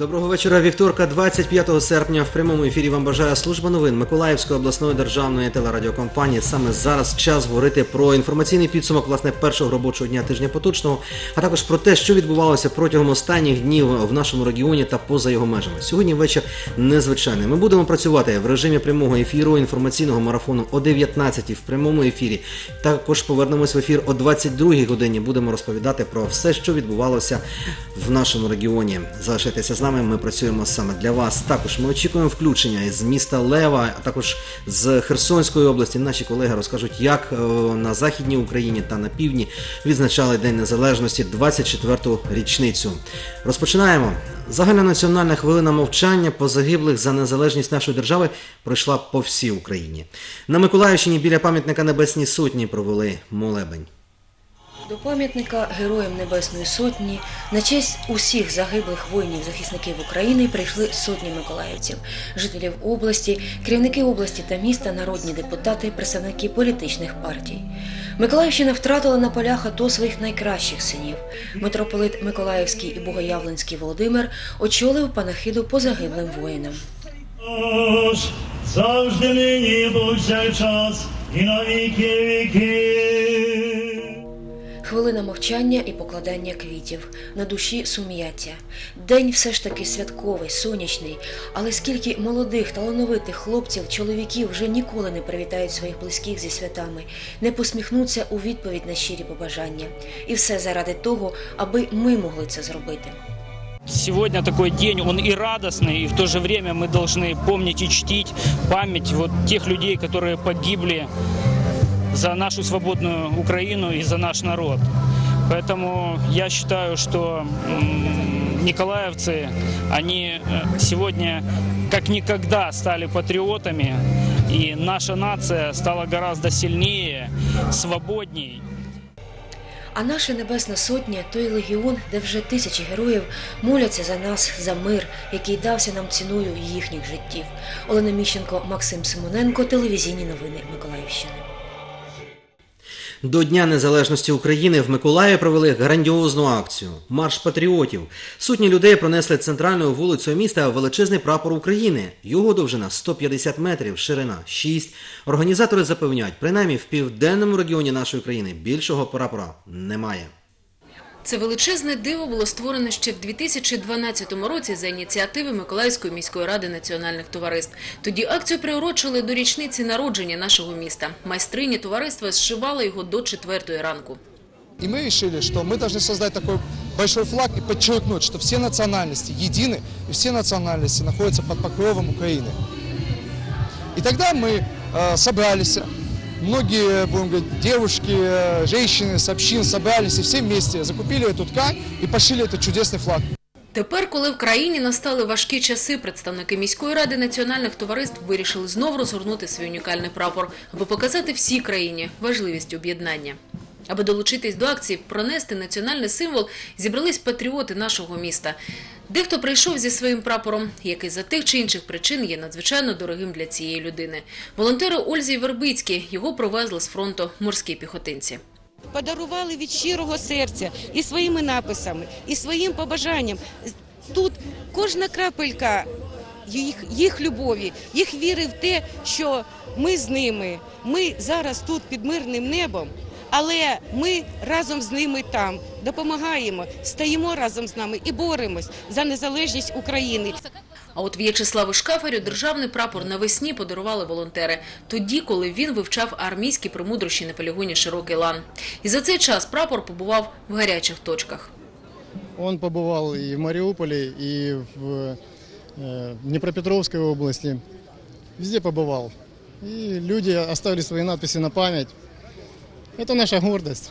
Доброго вечора. Вівторка, 25 серпня. В прямому ефірі вам бажає служба новин Миколаївської обласної державної телерадіокомпанії. Саме зараз час говорити про інформаційний підсумок, власне, першого робочого дня тижня поточного, а також про те, що відбувалося протягом останніх днів в нашому регіоні та поза його межами. Сьогодні вечір незвичайний. Ми будемо працювати в режимі прямого ефіру, інформаційного марафону о 19-й в прямому ефірі. Також повернемось в ефір о 22-й годині. Будемо розповідати про все, що відбувалося в нашому регіоні. Залишайтеся з нами, ми працюємо саме для вас. Також ми очікуємо включення із міста Лева, а також з Херсонської області. Наші колеги розкажуть, як на Західній Україні та на півдні відзначали День Незалежності, 24-ту річницю. Розпочинаємо. Загальнонаціональна хвилина мовчання по загиблих за незалежність нашої держави пройшла по всій Україні. На Миколаївщині біля пам'ятника Небесній Сотні провели молебень. До пам'ятника Героям Небесної Сотні на честь усіх загиблих воїнів-захисників України прийшли сотні миколаївців, жителів області, керівники області та міста, народні депутати, представники політичних партій. Миколаївщина втратила на полях АТО своїх найкращих синів. Митрополит Миколаївський і Богоявленський Володимир очолив панахиду по загиблим воїнам. Завжди нині повсякчас і на віки віки. Хвилина мовчання і покладання квітів. На душі сум'яття. День все ж таки святковий, сонячний. Але скільки молодих, талановитих хлопців, чоловіків вже ніколи не привітають своїх близьких зі святами, не посміхнуться у відповідь на щирі побажання. І все заради того, аби ми могли це зробити. Сегодня такой день, он и радостный, и в то же время мы должны помнить и чтить память вот тех людей, которые погибли за нашу свободную Украину и за наш народ. Поэтому я считаю, что николаевцы, они сегодня как никогда стали патриотами, и наша нация стала гораздо сильнее, свободней. А наша Небесна Сотня – той легіон, де вже тисячі героїв моляться за нас, за мир, який дався нам ціною їхніх життів. Олена Міщенко, Максим Симоненко, телевізійні новини Миколаївщини. До Дня Незалежності України в Миколаєві провели грандіозну акцію – Марш патріотів. Сотні людей пронесли центральною вулицею міста величезний прапор України. Його довжина – 150 метрів, ширина – 6. Організатори запевняють, принаймні в південному регіоні нашої країни більшого прапора немає. Це величезне диво було створене ще в 2012 році за ініціативи Миколаївської міської ради національних товариств. Тоді акцію приурочили до річниці народження нашого міста. Майстрині товариства зшивали його до 4-ї ранку. И мы решили, что мы должны создать такой большой флаг и подчеркнуть, что все национальности едины и все национальности находятся под покровом Украины. И тогда мы собрались. Многие, будем говорить, девушки, женщины с общин собрались и все вместе закупили эту ткань и пошили этот чудесный флаг. Тепер, коли в країні настали важкі часи, представники міської ради національних товариств вирішили знову розгорнути свій унікальний прапор, аби показати всій країні важливість об'єднання. Аби долучитись до акції «Пронести національний символ» зібрались патріоти нашого міста. Дехто прийшов зі своїм прапором, який за тих чи інших причин є надзвичайно дорогим для цієї людини. Волонтери Ользі Вербицькій його провезли з фронту морські піхотинці. Подарували від щирого серця і своїми написами, і своїм побажанням. Тут кожна крапелька їх любові, їх віри в те, що ми з ними, ми зараз тут під мирним небом, але ми разом з ними там допомагаємо, стаємо разом з нами і боремось за незалежність України. А от В'ячеславу Шкафарю державний прапор навесні подарували волонтери, тоді, коли він вивчав армійські премудрощі на полігоні «Широкий лан». І за цей час прапор побував в гарячих точках. Он побывал и в Мариуполе, и в Днепропетровской области. Везде побывал. И люди оставили свои надписи на память. Это наша гордость.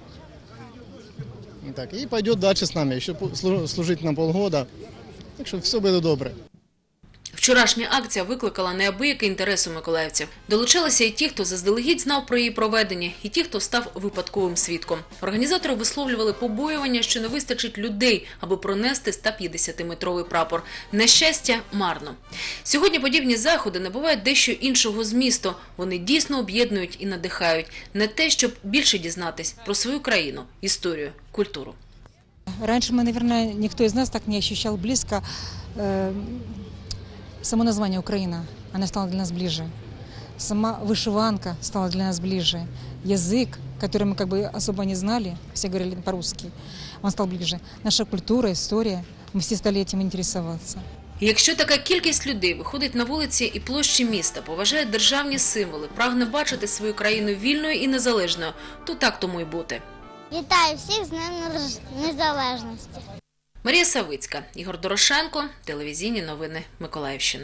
Так, и пойдет дальше с нами, еще служить нам полгода. Так что все будет добре. Вчорашня акція викликала неабиякий інтерес у миколаївців. Долучилися і ті, хто заздалегідь знав про її проведення, і ті, хто став випадковим свідком. Організатори висловлювали побоювання, що не вистачить людей, аби пронести 150-метровий прапор. На щастя, марно. Сьогодні подібні заходи набувають дещо іншого змісту. Вони дійсно об'єднують і надихають на те, щоб більше дізнатись про свою країну, історію, культуру. Раньше мы, наверное, никто из нас так не ощущал близко само название Украина, оно стало для нас ближе. Сама вышиванка стала для нас ближе. Язык, который мы как бы особо не знали, все говорили по-русски, он стал ближе. Наша культура, история, мы все стали этим интересоваться. Якщо така кількість людей виходить на вулиці і площі міста, поважає державні символи, прагне бачити свою країну вільною і незалежною, то так тому й бути. Вітаю всіх з Днем Незалежності. Марія Савицька, Ігор Дорошенко, телевізійні новини Миколаївщини.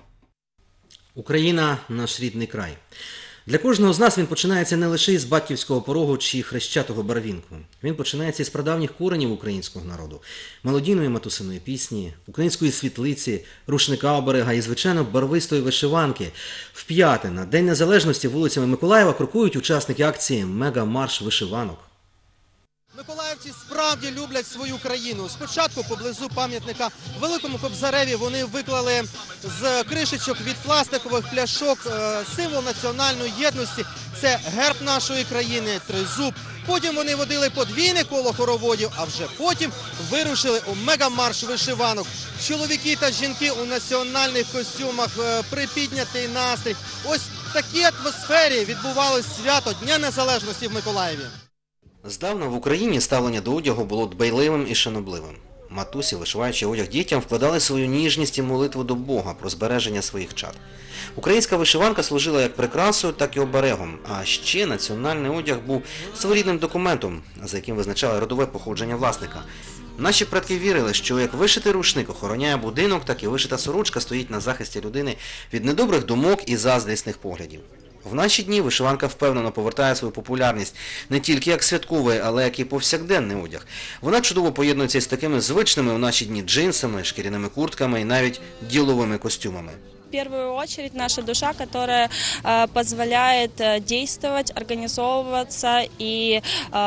Україна – наш рідний край. Для кожного з нас він починається не лише із батьківського порогу чи хрещатого барвінку. Він починається із прадавніх коренів українського народу. Мелодійної матусиної пісні, української світлиці, рушника-оберега і, звичайно, барвистої вишиванки. Вп'яте на День Незалежності вулицями Миколаєва крокують учасники акції «Мега-марш вишиванок». Миколаївці справді люблять свою країну. Спочатку поблизу пам'ятника Великому Кобзареві вони виклали з кришечок від пластикових пляшок символ національної єдності. Це герб нашої країни, тризуб. Потім вони водили подвійне коло хороводів, а вже потім вирушили у мегамарш вишиванок. Чоловіки та жінки у національних костюмах, припіднятий настрій. Ось в такій атмосфері відбувалось свято Дня Незалежності в Миколаєві. Здавна в Україні ставлення до одягу було дбайливим і шанобливим. Матусі, вишиваючи одяг дітям, вкладали свою ніжність і молитву до Бога про збереження своїх чад. Українська вишиванка служила як прикрасою, так і оберегом, а ще національний одяг був своєрідним документом, за яким визначали родове походження власника. Наші предки вірили, що як вишитий рушник охороняє будинок, так і вишита сорочка стоїть на захисті людини від недобрих думок і заздрісних поглядів. В наші дні вишиванка впевнено повертає свою популярність не тільки як святковий, але як і повсякденний одяг. Вона чудово поєднується із такими звичними в наші дні джинсами, шкіряними куртками і навіть діловими костюмами. В первую очередь наша душа, которая позволяет действовать, организовываться и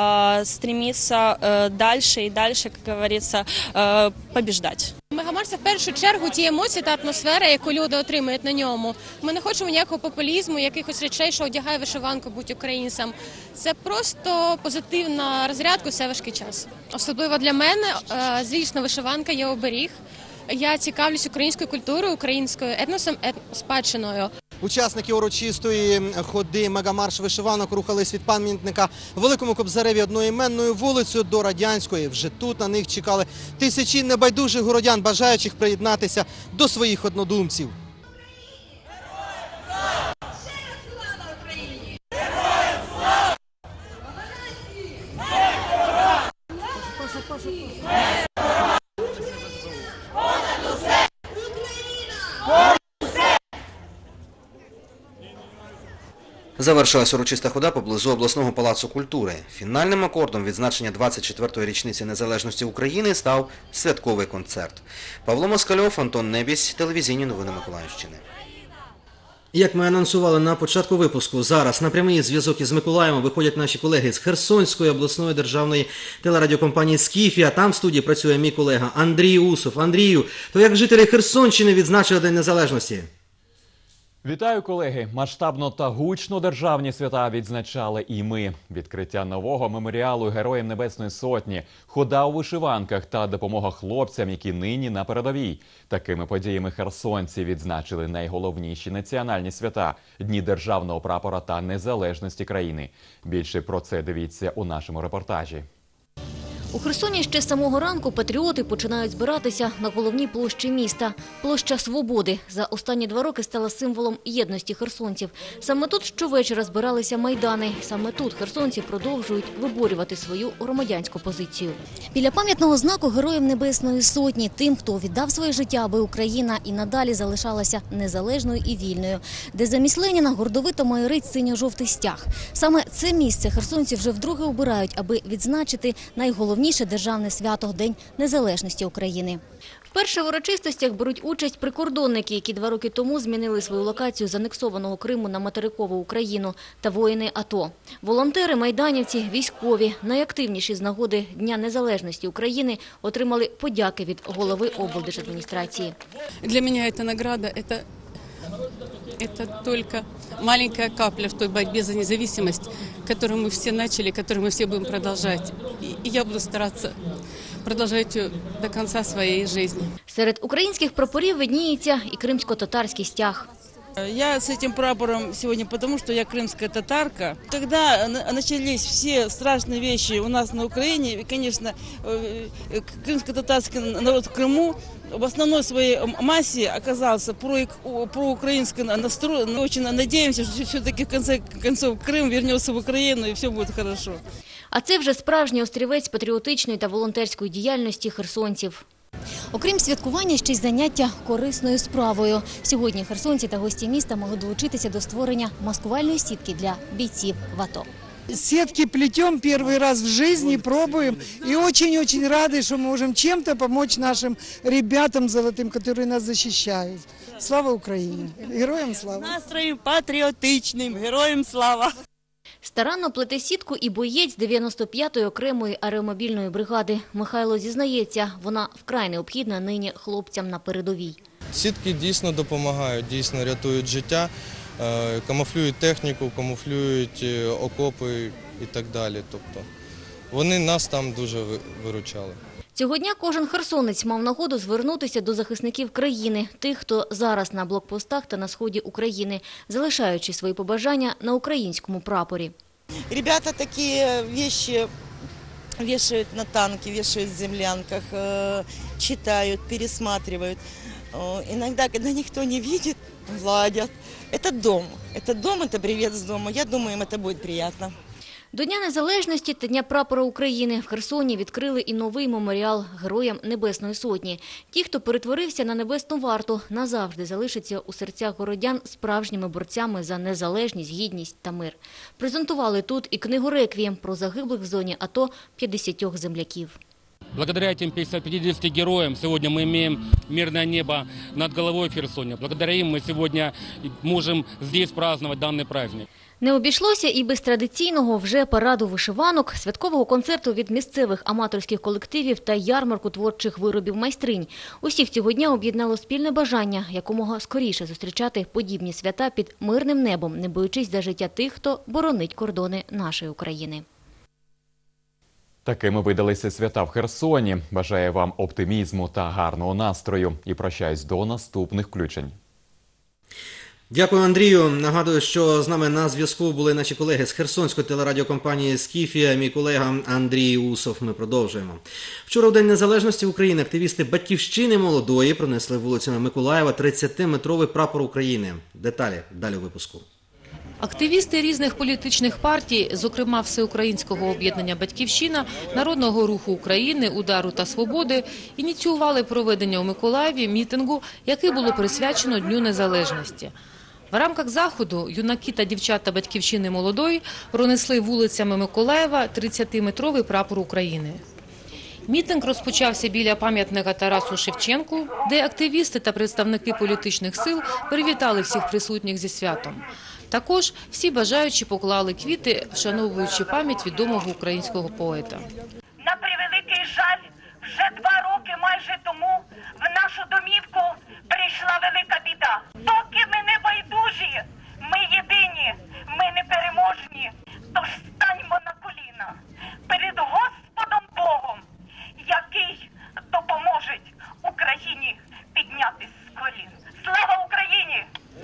стремиться дальше и дальше, как говорится, побеждать. Мегамарш – це в першу чергу ті емоції та атмосфера, яку люди отримують на ньому. Ми не хочемо ніякого популізму, якихось речей, що одягає вишиванку, будь українцям. Це просто позитивна розрядка у цей важкий час. Особливо для мене, звісно, вишиванка є оберіг. Я цікавлюсь українською культурою, українською етносом, спадщиною. Учасники урочистої ходи «Мегамарш вишиванок» рухались від пам'ятника Великому Кобзареві одноіменною вулицею до Радянської. Вже тут на них чекали тисячі небайдужих городян, бажаючих приєднатися до своїх однодумців. Завершилась урочиста хода поблизу обласного палацу культури. Фінальним акордом відзначення 24-ї річниці незалежності України став святковий концерт. Павло Москальов, Антон Небісь, телевізійні новини Миколаївщини. Як ми анонсували на початку випуску, зараз на прямий зв'язок із Миколаєвом виходять наші колеги з Херсонської обласної державної телерадіокомпанії «Скіфія». Там в студії працює мій колега Андрій Усов. Андрію, то як жителі Херсонщини відзначили День Незалежності? Вітаю, колеги! Масштабно та гучно державні свята відзначали і ми. Відкриття нового меморіалу Героям Небесної Сотні, хода у вишиванках та допомога хлопцям, які нині на передовій. Такими подіями херсонці відзначили найголовніші національні свята – Дні Державного прапора та незалежності країни. Більше про це дивіться у нашому репортажі. У Херсоні ще з самого ранку патріоти починають збиратися на головній площі міста. Площа Свободи за останні 2 роки стала символом єдності херсонців. Саме тут щовечора збиралися майдани. Саме тут херсонці продовжують виборювати свою громадянську позицію. Біля пам'ятного знаку Героям Небесної Сотні, тим, хто віддав своє життя, аби Україна і надалі залишалася незалежною і вільною, де замість Леніна гордовито майорить синьо-жовтий стяг. Саме це місце херсонці вже вдруге обирають, аби відзначити найголовніше державне свято – День Незалежності України. Вперше в урочистостях беруть участь прикордонники, які 2 роки тому змінили свою локацію з анексованого Криму на материкову Україну, та воїни АТО. Волонтери, майданівці, військові, найактивніші з нагоди Дня Незалежності України, отримали подяки від голови облдержадміністрації. Для мене ця награда – это только маленькая капля в той борьбе за независимость, которую мы все начали, которую мы все будем продолжать. И я буду стараться продолжать ее до конца своей жизни. Серед українських прапорів видніється і кримсько-татарський стяг. Я с этим прапором сегодня потому, что я крымская татарка. Когда начались все страшные вещи у нас на Украине, конечно, крымско-татарский народ в Крыму в основной своей массе оказался проукраинский настроен. Мы очень надеемся, что все-таки в конце концов Крым вернется в Украину и все будет хорошо. А це вже справжній острівець патріотичної та волонтерської діяльності херсонців. Окрім святкування, ще й заняття корисною справою. Сьогодні херсонці та гості міста могли долучитися до створення маскувальної сітки для бійців в АТО. Сетки плетем первый раз в жизни, пробуем. И очень-очень рады, что мы можем чем-то помочь нашим ребятам золотым, которые нас защищают. Слава Украине! Героям слава! Настроем патриотичным, героям слава! Старанно плете сітку і боєць 95-ї окремої аеромобільної бригади. Михайло зізнається, вона вкрай необхідна нині хлопцям на передовій. Сітки дійсно допомагають, дійсно рятують життя, камуфлюють техніку, камуфлюють окопи і так далі. Тобто вони нас там дуже виручали. Цього дня кожен херсонець мав нагоду звернутися до захисників країни, тих, хто зараз на блокпостах та на сході України, залишаючи свої побажання на українському прапорі. Ребята такі вещи вешают на танки, вешают в землянках, читают, пересматривают. Иногда, когда никто не видит, гладят. Это дом, это привет с дома. Я думаю, им это будет приятно. До Дня Незалежності та Дня Прапора України в Херсоні відкрили і новий меморіал Героям Небесної Сотні. Ті, хто перетворився на Небесну варту, назавжди залишаться у серцях городян справжніми борцями за незалежність, гідність та мир. Презентували тут і книгу «Реквієм» про загиблих в зоні АТО 50 земляків. Благодаря этим 50 героям сегодня мы имеем мирное небо над головой в Херсоне. Благодаря им мы сегодня можем здесь праздновать данный праздник. Не обійшлося і без традиційного вже параду вишиванок, святкового концерту від місцевих аматорських колективів та ярмарку творчих виробів майстринь. Усіх цього дня об'єднало спільне бажання якомога скоріше зустрічати подібні свята під мирним небом, не боючись за життя тих, хто боронить кордони нашої України. Такими видалися свята в Херсоні. Бажаю вам оптимізму та гарного настрою. І прощаюсь до наступних включень. Дякую, Андрію. Нагадую, що з нами на зв'язку були наші колеги з херсонської телерадіокомпанії «Скіфія», мій колега Андрій Усов. Ми продовжуємо. Вчора, у День Незалежності України, активісти «Батьківщини молодої» пронесли вулицями Миколаєва 30-метровий прапор України. Деталі далі у випуску. Активісти різних політичних партій, зокрема Всеукраїнського об'єднання «Батьківщина», Народного руху України, «Удару» та «Свободи», ініціювали проведення у Миколаєві мітингу, який було присвячено Дню Незалежності. В рамках заходу юнаки та дівчата «Батьківщини молодої» пронесли вулицями Миколаєва 30-метровий прапор України. Мітинг розпочався біля пам'ятника Тарасу Шевченку, де активісти та представники політичних сил привітали всіх присутніх зі святом. Також всі бажаючі поклали квіти, вшановуючи пам'ять відомого українського поета. На превеликий жаль, вже 2 роки майже тому в нашу домівку прийшла велика біда. Доки ми не байдужі, ми єдині, ми непереможні, тож станьмо на коліна перед Господом Богом, який допоможе Україні піднятись з колін. Слава Україні!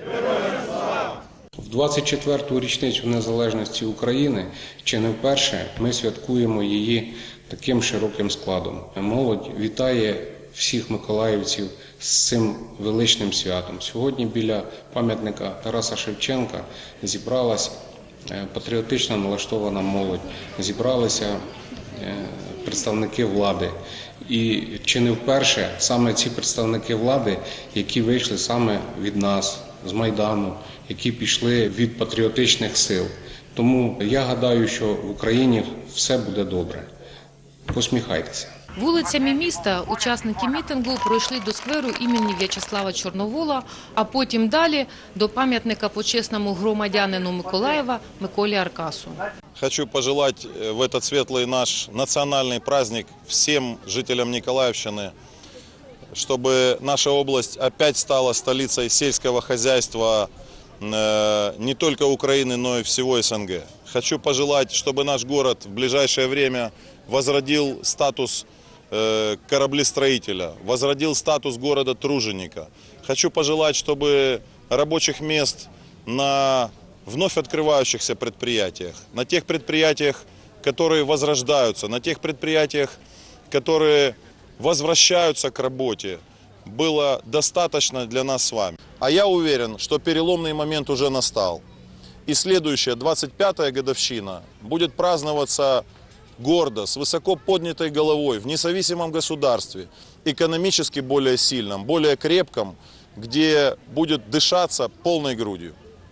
В 24-ту річницю незалежності України чи не вперше ми святкуємо її таким широким складом. Молодь вітає всіх миколаївців з цим величним святом. Сьогодні біля пам'ятника Тараса Шевченка зібралась патріотично налаштована молодь, зібралися представники влади. І чи не вперше саме ці представники влади, які вийшли саме від нас, з Майдану, які пішли від патріотичних сил. Тому я гадаю, що в Україні все буде добре. Посміхайтеся. Вулицями міста учасники мітингу пройшли до скверу імені В'ячеслава Чорновола, а потім далі до пам'ятника почесному громадянину Миколаєва Миколі Аркасу. Хочу пожелать в этот светлый наш национальный праздник всем жителям Николаевщины, чтобы наша область опять стала столицей сельского хозяйства не только Украины, но и всего СНГ. Хочу пожелать, чтобы наш город в ближайшее время возродил статус кораблестроителя, возродил статус города-труженика. Хочу пожелать, чтобы рабочих мест на вновь открывающихся предприятиях, на тех предприятиях, которые возрождаются, на тех предприятиях, которые возвращаются к работе, было достаточно для нас с вами. А я уверен, что переломный момент уже настал. И следующая, 25-я годовщина, будет праздноваться гордо, с высоко поднятой головой, в независимом государстве, экономически более сильном, более крепком, где будет дышаться полной грудью.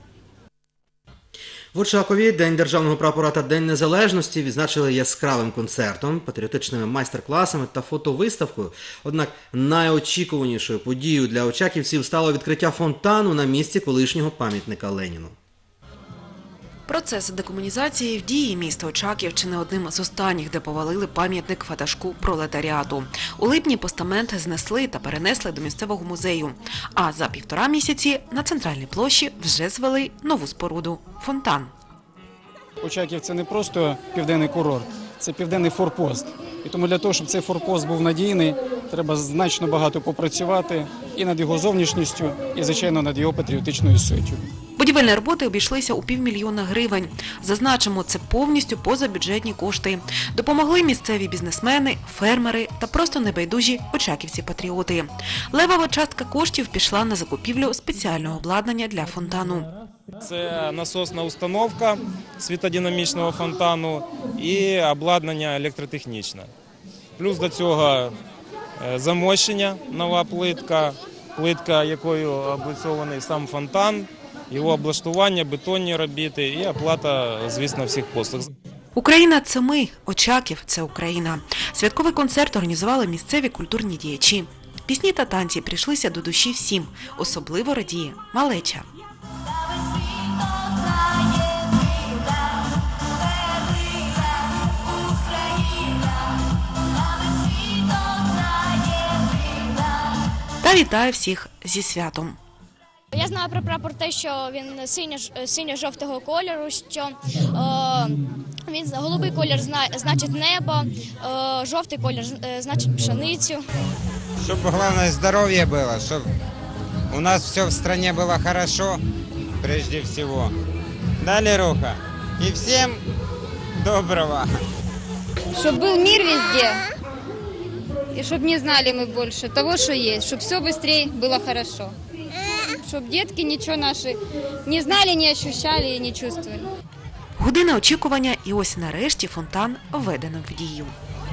В Очакові День державного прапора та День Незалежності відзначили яскравим концертом, патріотичними майстер-класами та фотовиставкою. Однак найочікуванішою подією для очаківців стало відкриття фонтану на місці колишнього пам'ятника Леніну. Процес декомунізації в дії міста Очаків чи не одним з останніх, де повалили пам'ятник ватажку пролетаріату. У липні постамент знесли та перенесли до місцевого музею. А за 1,5 місяці на центральній площі вже звели нову споруду – фонтан. Очаків – це не просто південний курорт, це південний форпост. І тому для того, щоб цей форпост був надійний, треба значно багато попрацювати і над його зовнішністю, і, звичайно, над його патріотичною суттю. Будівельні роботи обійшлися у $500 000 гривень. Зазначимо, це повністю позабюджетні кошти. Допомогли місцеві бізнесмени, фермери та просто небайдужі очаківці-патріоти. Левова частка коштів пішла на закупівлю спеціального обладнання для фонтану. Це насосна установка світодинамічного фонтану і обладнання електротехнічне. Плюс до цього замощення, нова плитка, якою облицьований сам фонтан, його облаштування, бетонні робіти і оплата, звісно, всіх послуг. Україна – це ми, Очаків – це Україна. Святковий концерт організували місцеві культурні діячі. Пісні та танці прийшлися до душі всім, особливо радіє малеча. Та вітає всіх зі святом. Я знаю про прапор те, що він синьо-жовтого кольору, що він голубий колір значить небо, жовтий колір значить пшеницю. Щоб головне здоров'я було, щоб у нас все в країні було добре, прежде всего. Далі руха. І всім доброго. Щоб був мир везде. И чтобы не знали мы больше того, что есть, чтобы все быстрее было хорошо. Чтобы детки ничего наши не знали, не ощущали и не чувствовали. Година очікування і ось нарешті фонтан введено в дію.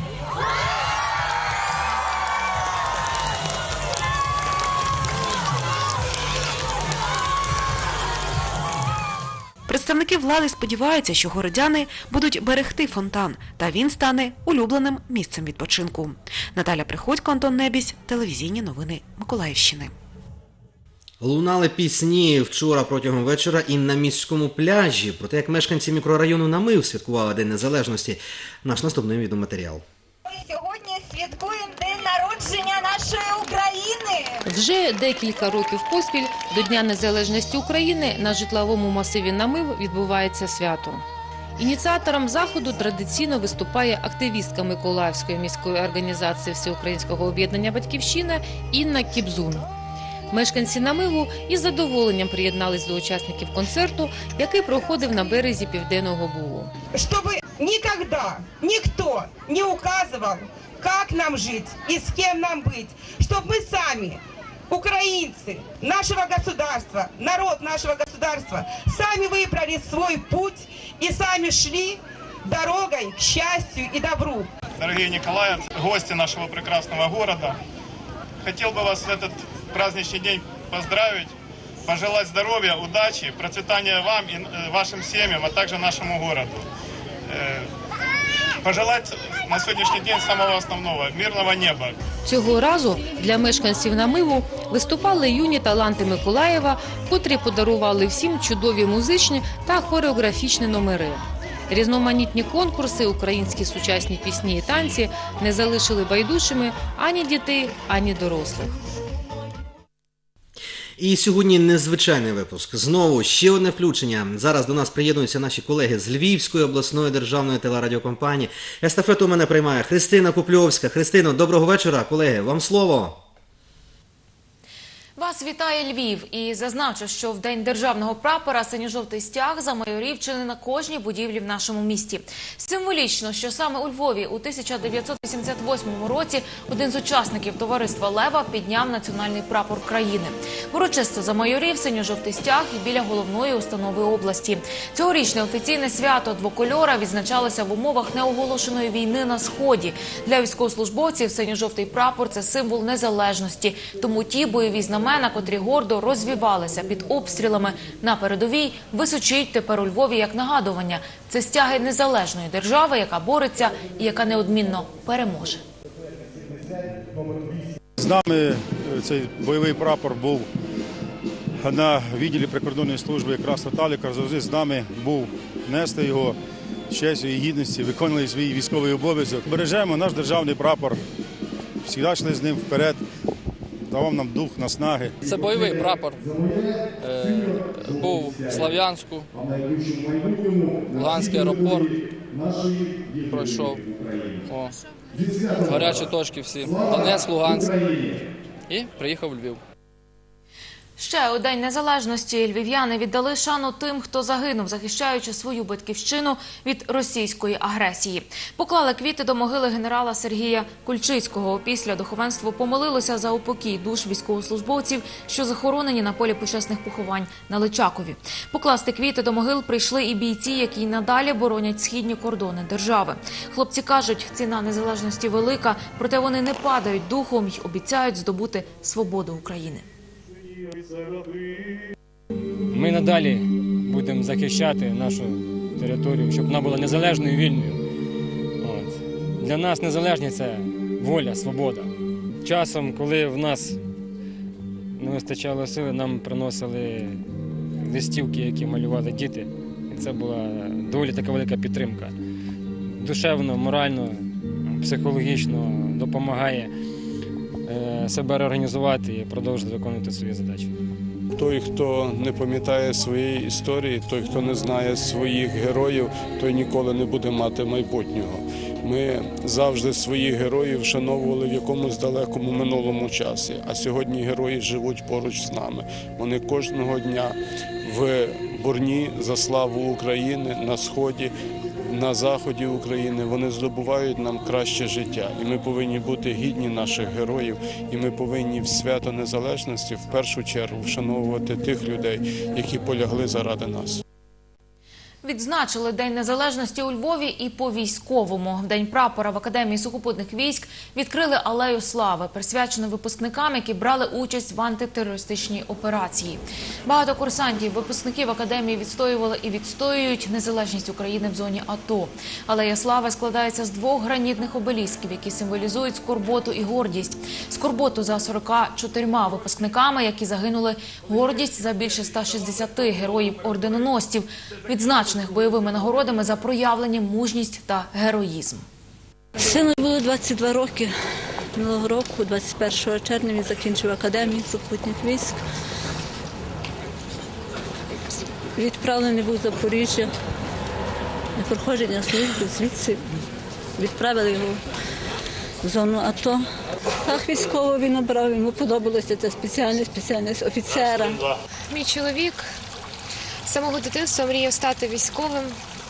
Представники влади сподіваються, що городяни будуть берегти фонтан, та він стане улюбленим місцем відпочинку. Наталя Приходько, Антон Небісь, телевізійні новини Миколаївщини. Лунали пісні вчора протягом вечора і на міському пляжі. Про те, як мешканці мікрорайону Намив святкували День Незалежності, наш наступний відеоматеріал. Сьогодні святкуємо День народження нашої України. Вже декілька років поспіль до Дня Незалежності України на житловому масиві Намив відбувається свято. Ініціатором заходу традиційно виступає активістка Миколаївської міської організації Всеукраїнського об'єднання «Батьківщина» Інна Кібзун. Мешканці Намиву із задоволенням приєднались до учасників концерту, який проходив на березі Південного Бугу. Щоб ніколи ніхто не указував, як нам жити і з ким нам бути. Щоб ми самі, українці нашого государства, народ нашого государства, самі вибрали свій путь і самі йшли дорогою к щастю і добру. Дорогие николаевцы, гости нашего прекрасного города, хотел бы вас в этот праздничный день поздравить, пожелать здоровья, удачи, процветания вам и вашим семьям, а также нашему городу. Пожелать на сьогоднішній день самого основного – мирного неба. Цього разу для мешканців Намиву виступали юні таланти Миколаєва, котрі подарували всім чудові музичні та хореографічні номери. Різноманітні конкурси, українські сучасні пісні і танці не залишили байдужими ані дітей, ані дорослих. І сьогодні незвичайний випуск. Знову ще одне включення. Зараз до нас приєднуються наші колеги з Львівської обласної державної телерадіокомпанії. Естафету у мене приймає Христина Купльовська. Христино, доброго вечора. Колеги, вам слово. Вас вітає Львів і зазначу, що в День державного прапора синьо-жовтий стяг замайорів чи не на кожній будівлі в нашому місті. Символічно, що саме у Львові у 1988 році один з учасників товариства Лева підняв національний прапор країни. Урочисто замайорів синьо-жовтий стяг і біля головної установи області. Цьогорічне офіційне свято двокольора відзначалося в умовах неоголошеної війни на Сході. Для військовослужбовців синьо-жовтий прапор – це символ незалежності. Тому ті бойові знамена, котрі гордо розвівалися під обстрілами на передовій, височить тепер у Львові як нагадування. Це стяги незалежної держави, яка бореться і яка неодмінно переможе. З нами цей бойовий прапор був на відділі прикордонної служби якраз Наталіка. Завжди з нами був нести його з честю і гідності, виконували свій військовий обов'язок. Бережемо наш державний прапор, завжди йшли з ним вперед. Давав нам дух, наснаги. Це бойовий прапор. Був в Слов'янську, Луганський аеропорт пройшов. Гарячі точки всі. Донецьк, Луганськ. І приїхав у Львів. Ще у День Незалежності львів'яни віддали шану тим, хто загинув, захищаючи свою батьківщину від російської агресії. Поклали квіти до могили генерала Сергія Кульчицького. Після духовенство помолилося за упокій душ військовослужбовців, що захоронені на полі почесних поховань на Личакові. Покласти квіти до могил прийшли і бійці, які надалі боронять східні кордони держави. Хлопці кажуть, ціна незалежності велика, проте вони не падають духом і обіцяють здобути свободу України. Ми надалі будемо захищати нашу територію, щоб вона була незалежною і вільною. Для нас незалежність – це воля, свобода. Часом, коли в нас не вистачало сили, нам приносили листівки, які малювали діти. І це була доволі така велика підтримка. Душевно, морально, психологічно допомагає себе реорганізувати і продовжувати виконувати свої задачі. Той, хто не пам'ятає своєї історії, той, хто не знає своїх героїв, той ніколи не буде мати майбутнього. Ми завжди своїх героїв вшановували в якомусь далекому минулому часі, а сьогодні герої живуть поруч з нами. Вони кожного дня в борні за славу України на Сході, на заході України, вони здобувають нам краще життя. І ми повинні бути гідні наших героїв, і ми повинні в свято незалежності в першу чергу вшановувати тих людей, які полягли заради нас. Відзначили День Незалежності у Львові і по-військовому. В День прапора в Академії сухопутних військ відкрили Алею Слави, присвячену випускникам, які брали участь в антитерористичній операції. Багато курсантів, випускників Академії відстоювали і відстоюють незалежність України в зоні АТО. Алея Слави складається з 2 гранітних обелісків, які символізують скорботу і гордість. Скорботу за 44 випускниками, які загинули, гордість за більше 160 героїв-орденоносців, відзначених бойовими нагородами за проявлені мужність та героїзм. Сину було 22 роки. Минулого року, 21 червня, він закінчив Академію сухопутних військ. Відправлений був в Запоріжжя на проходження служби, звідси відправили його в зону АТО. Так, військово він обрав, йому подобалося це спеціальність офіцера. Мій чоловік з самого дитинства мріяв стати військовим.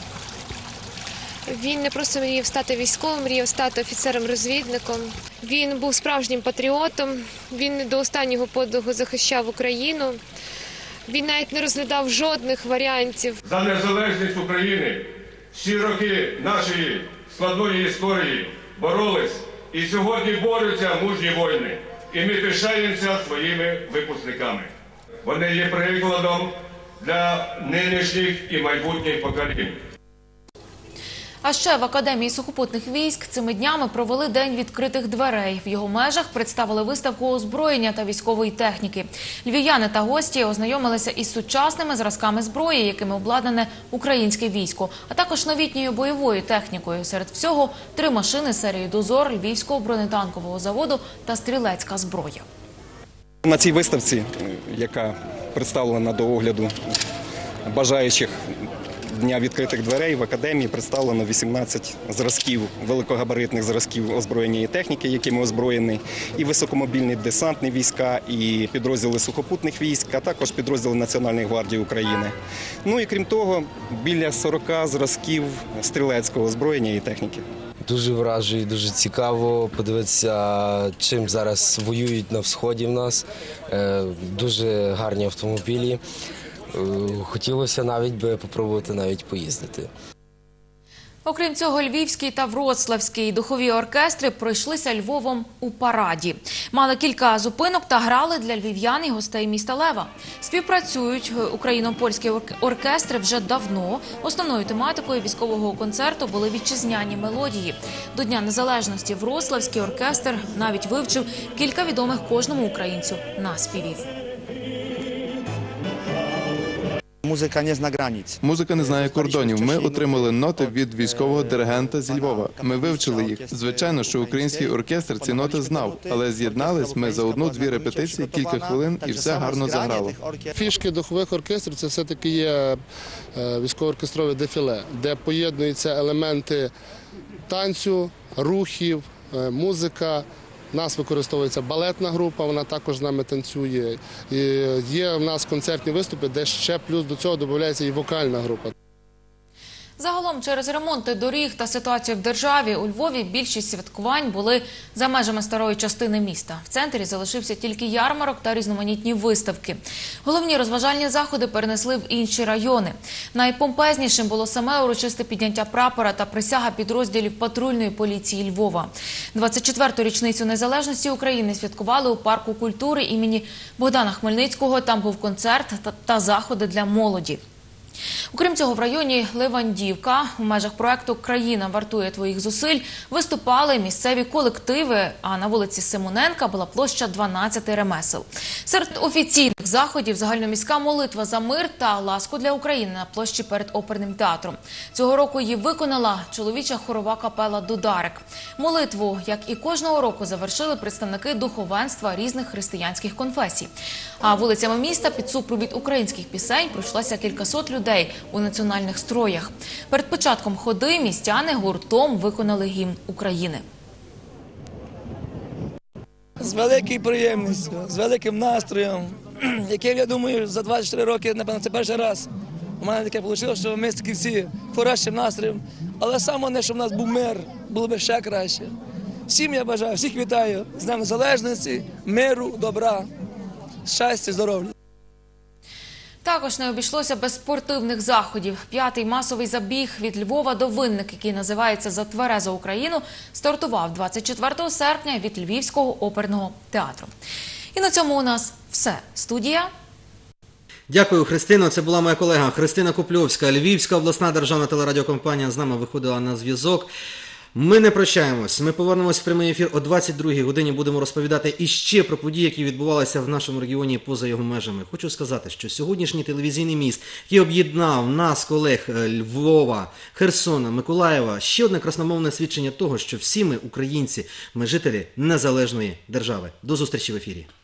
Він не просто мріяв стати військовим, мріяв стати офіцером-розвідником. Він був справжнім патріотом, він до останнього подиху захищав Україну. Він навіть не розглядав жодних варіантів. За незалежність України всі роки нашої складної історії боролись і сьогодні борються мужні воїни. І ми пишаємося своїми випускниками. Вони є прикладом для нинішніх і майбутніх поколінь. А ще в Академії сухопутних військ цими днями провели День відкритих дверей. В його межах представили виставку озброєння та військової техніки. Львів'яни та гості ознайомилися із сучасними зразками зброї, якими обладнане українське військо, а також новітньою бойовою технікою. Серед всього 3 машини серії «Дозор», Львівського бронетанкового заводу та стрілецька зброя. На цій виставці, яка представлена до огляду бажаючих Дня відкритих дверей, в академії представлено 18 зразків, великогабаритних зразків озброєння і техніки, якими озброєні і високомобільні десантні війська, і підрозділи сухопутних військ, а також підрозділи Національної гвардії України. Ну і крім того, біля 40 зразків стрілецького озброєння і техніки. Дуже вражує, дуже цікаво подивитися, чим зараз воюють на Сході в нас. Дуже гарні автомобілі. Хотілося навіть би попробувати навіть поїздити. Окрім цього, львівський та вроцлавський духові оркестри пройшлися Львовом у параді. Мали кілька зупинок та грали для львів'ян і гостей міста Лева. Співпрацюють україно-польські оркестри вже давно. Основною тематикою військового концерту були вітчизняні мелодії. До Дня Незалежності вроцлавський оркестр навіть вивчив кілька відомих кожному українцю наспівів. Музика не знає границь. Музика не знає кордонів. Ми отримали ноти від військового диригента зі Львова. Ми вивчили їх. Звичайно, що український оркестр ці ноти знав, але з'єднались ми за одну-дві репетиції, кілька хвилин, і все гарно заграло. Фішки духових оркестрів – це все-таки є військово-оркестрове дефіле, де поєднуються елементи танцю, рухів, музика. У нас використовується балетна група, вона також з нами танцює. І є в нас концертні виступи, де ще плюс до цього додається і вокальна група. Загалом, через ремонти доріг та ситуацію в державі, у Львові більшість святкувань були за межами старої частини міста. В центрі залишився тільки ярмарок та різноманітні виставки. Головні розважальні заходи перенесли в інші райони. Найпомпезнішим було саме урочисте підняття прапора та присяга підрозділів патрульної поліції Львова. 24-ту річницю незалежності України святкували у парку культури імені Богдана Хмельницького. Там був концерт та заходи для молоді. Окрім цього, в районі Левандівка у межах проекту «Країна вартує твоїх зусиль» виступали місцеві колективи, а на вулиці Симоненка була площа 12 ремесел. Серед офіційних заходів загальноміська молитва за мир та ласку для України на площі перед оперним театром. Цього року її виконала чоловіча хорова капела «Дударик». Молитву, як і кожного року, завершили представники духовенства різних християнських конфесій. А вулицями міста під супровід українських пісень пройшлося кількасот людей у національних строях. Перед початком ходи містяни гуртом виконали гімн України. З великою приємністю, з великим настроєм, який, я думаю, за 24 роки, напевно, це перший раз. У мене таке вийшло, що ми такі всі хорошим настроєм. Але саме головне, щоб у нас був мир, було б ще краще. Всім я бажаю, всіх вітаю з Днем Незалежності, миру, добра, щастя, здоров'я. Також не обійшлося без спортивних заходів. 5-й масовий забіг від Львова до Винник, який називається «За тверезу Україну», стартував 24 серпня від Львівського оперного театру. І на цьому у нас все. Студія. Дякую, Христино. Це була моя колега Христина Купльовська. Львівська обласна державна телерадіокомпанія з нами виходила на зв'язок. Ми не прощаємось. Ми повернемось в прямий ефір о 22-й годині. Будемо розповідати іще про події, які відбувалися в нашому регіоні поза його межами. Хочу сказати, що сьогоднішній телевізійний міст, який об'єднав нас, колег Львова, Херсона, Миколаєва, ще одне красномовне свідчення того, що всі ми українці, ми жителі незалежної держави. До зустрічі в ефірі.